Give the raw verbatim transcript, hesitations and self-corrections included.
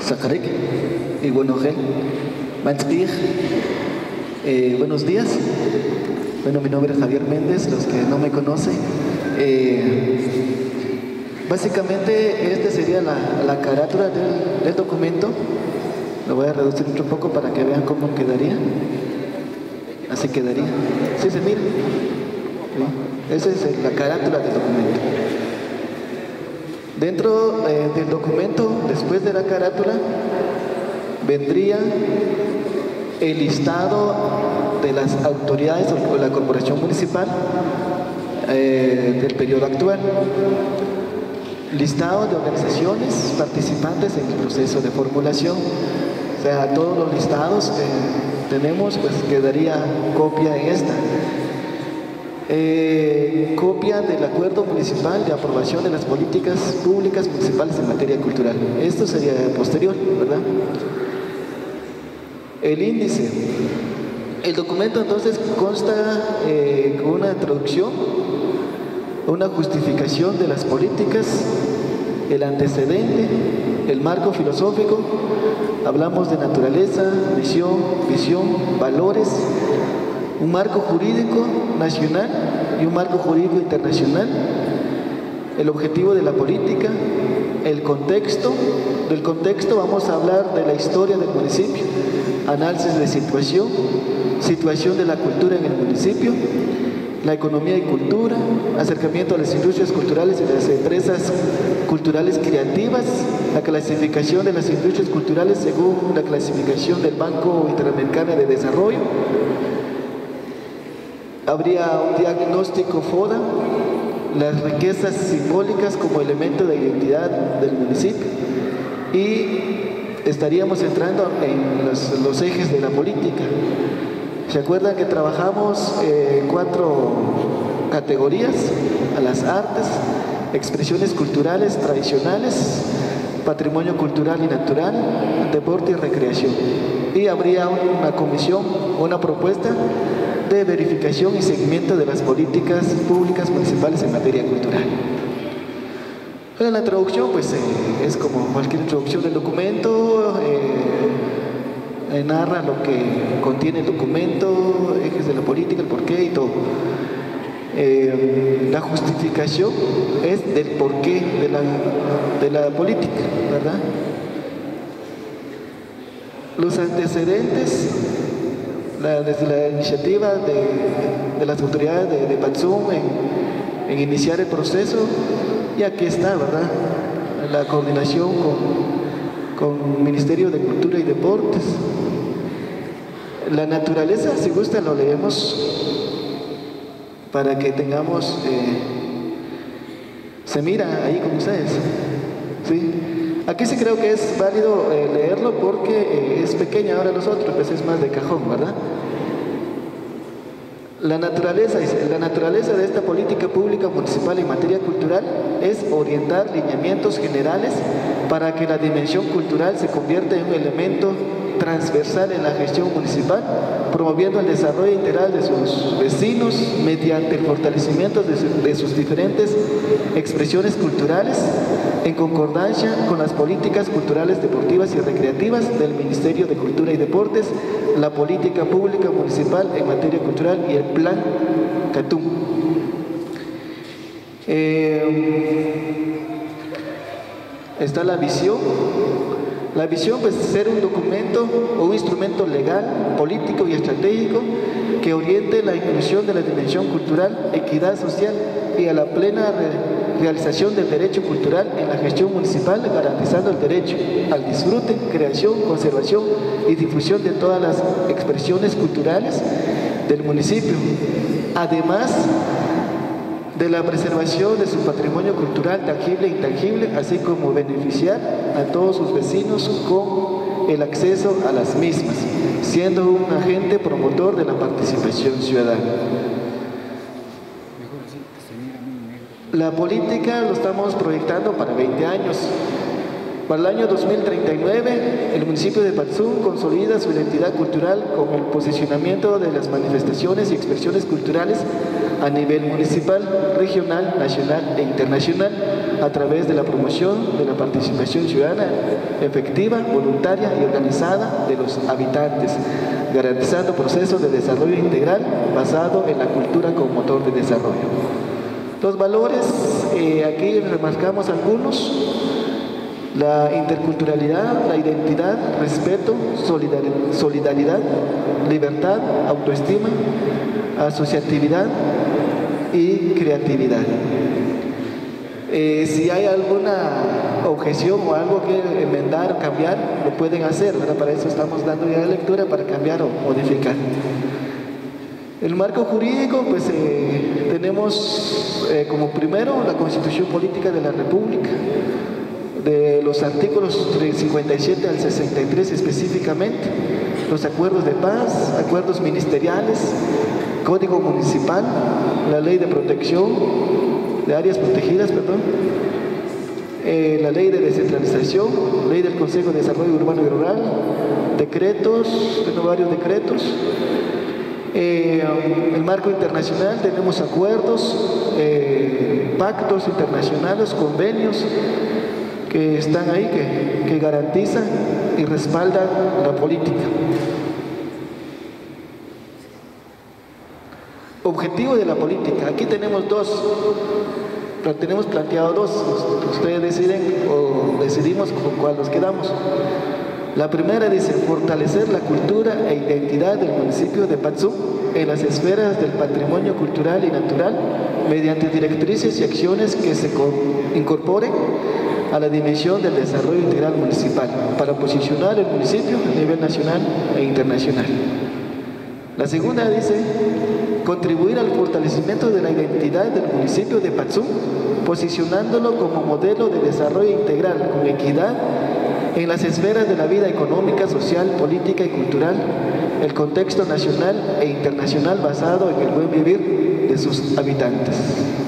Zacarec y Buenogel, Manspig. Eh, buenos días. Bueno, mi nombre es Javier Méndez, los que no me conocen. Eh, básicamente, esta sería la, la carátula del, del documento. Lo voy a reducir un poco para que vean cómo quedaría. Así quedaría. ¿Sí se mira? ¿Sí? Esa es la carátula del documento. Dentro eh, del documento, después de la carátula, vendría el listado de las autoridades o la corporación municipal eh, del periodo actual. Listado de organizaciones participantes en el proceso de formulación. O sea, todos los listados que tenemos, pues quedaría copia en esta. Eh, copia del acuerdo municipal de aprobación de las políticas públicas municipales en materia cultural. Esto sería posterior, ¿verdad? El índice. El documento entonces consta eh, con una introducción, una justificación de las políticas, el antecedente, el marco filosófico. Hablamos de naturaleza, misión, visión, valores, un marco jurídico nacional y un marco jurídico internacional, el objetivo de la política, el contexto. Del contexto vamos a hablar de la historia del municipio, análisis de situación, situación de la cultura en el municipio, la economía y cultura, acercamiento a las industrias culturales y las empresas culturales creativas, la clasificación de las industrias culturales según la clasificación del Banco Interamericano de Desarrollo. Habría un diagnóstico FODA, las riquezas simbólicas como elemento de identidad del municipio, y estaríamos entrando en los, los ejes de la política. ¿Se acuerdan que trabajamos eh, cuatro categorías? A las artes, expresiones culturales tradicionales, patrimonio cultural y natural, deporte y recreación. Y habría una comisión, una propuesta de verificación y seguimiento de las políticas públicas municipales en materia cultural. Bueno, la introducción pues eh, es como cualquier introducción del documento, eh, eh, narra lo que contiene el documento, ejes de la política, el porqué y todo. Eh, la justificación es del porqué de la, de la política, ¿verdad? Los antecedentes, la, desde la iniciativa de, de las autoridades de, de Patzum en, en iniciar el proceso, y aquí está, ¿verdad? La coordinación con, con el Ministerio de Cultura y Deportes. La naturaleza, si gusta, lo leemos para que tengamos, eh, se mira ahí con ustedes, ¿sí? Aquí sí creo que es válido eh, leerlo porque eh, es pequeña, ahora los otros pues es más de cajón, ¿verdad? La naturaleza, la naturaleza de esta política pública municipal en materia cultural es orientar lineamientos generales para que la dimensión cultural se convierta en un elemento transversal en la gestión municipal, promoviendo el desarrollo integral de sus vecinos mediante el fortalecimiento de, su, de sus diferentes expresiones culturales en concordancia con las políticas culturales, deportivas y recreativas del Ministerio de Cultura y Deportes, la política pública municipal en materia cultural y el plan CATUM. Eh, está la visión. La visión pues, es ser un documento o un instrumento legal, político y estratégico que oriente la inclusión de la dimensión cultural, equidad social y a la plena re realización del derecho cultural en la gestión municipal, garantizando el derecho al disfrute, creación, conservación y difusión de todas las expresiones culturales del municipio, además de la preservación de su patrimonio cultural tangible e intangible, así como beneficiar a todos sus vecinos con el acceso a las mismas, siendo un agente promotor de la participación ciudadana. La política lo estamos proyectando para veinte años. Para el año dos mil treinta y nueve, el municipio de Patzum consolida su identidad cultural con el posicionamiento de las manifestaciones y expresiones culturales a nivel municipal, regional, nacional e internacional, a través de la promoción de la participación ciudadana efectiva, voluntaria y organizada de los habitantes, garantizando procesos de desarrollo integral basado en la cultura como motor de desarrollo. Los valores, eh, aquí remarcamos algunos: la interculturalidad, la identidad, respeto, solidaridad, libertad, autoestima, asociatividad y creatividad. Eh, si hay alguna objeción o algo que enmendar, cambiar, lo pueden hacer, ¿verdad? Para eso estamos dando ya la lectura, para cambiar o modificar. El marco jurídico, pues eh, tenemos eh, como primero la Constitución Política de la República, de los artículos cincuenta y siete al sesenta y tres específicamente, los acuerdos de paz, acuerdos ministeriales, Código Municipal, la Ley de Protección de Áreas Protegidas, perdón, eh, la Ley de Descentralización, Ley del Consejo de Desarrollo Urbano y Rural, decretos, tengo varios decretos. Eh, el marco internacional, tenemos acuerdos, eh, pactos internacionales, convenios que están ahí, que, que garantizan y respaldan la política. Objetivo de la política, aquí tenemos dos, tenemos planteado dos, ustedes deciden o decidimos con cuál nos quedamos. La primera dice: fortalecer la cultura e identidad del municipio de Patzum en las esferas del patrimonio cultural y natural, mediante directrices y acciones que se incorporen a la dimensión del desarrollo integral municipal, para posicionar el municipio a nivel nacional e internacional. La segunda dice: contribuir al fortalecimiento de la identidad del municipio de Patzum, posicionándolo como modelo de desarrollo integral con equidad en las esferas de la vida económica, social, política y cultural, el contexto nacional e internacional basado en el buen vivir de sus habitantes.